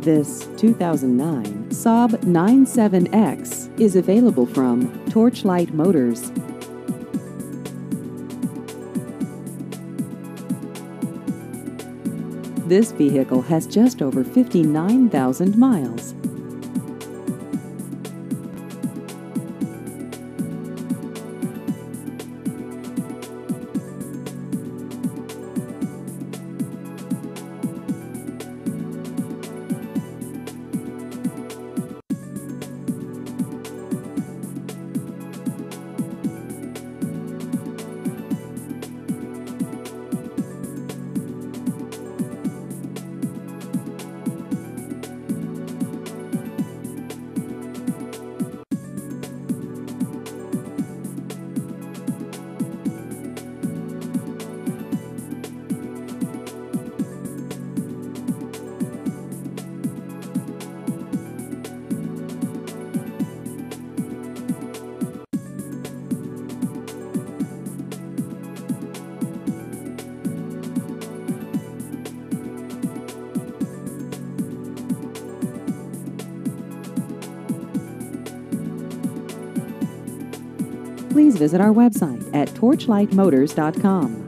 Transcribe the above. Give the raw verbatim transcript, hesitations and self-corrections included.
This two thousand nine Saab nine seven X is available from Torchlight Motors. This vehicle has just over fifty-nine thousand miles. Please visit our website at torchlight motors dot com.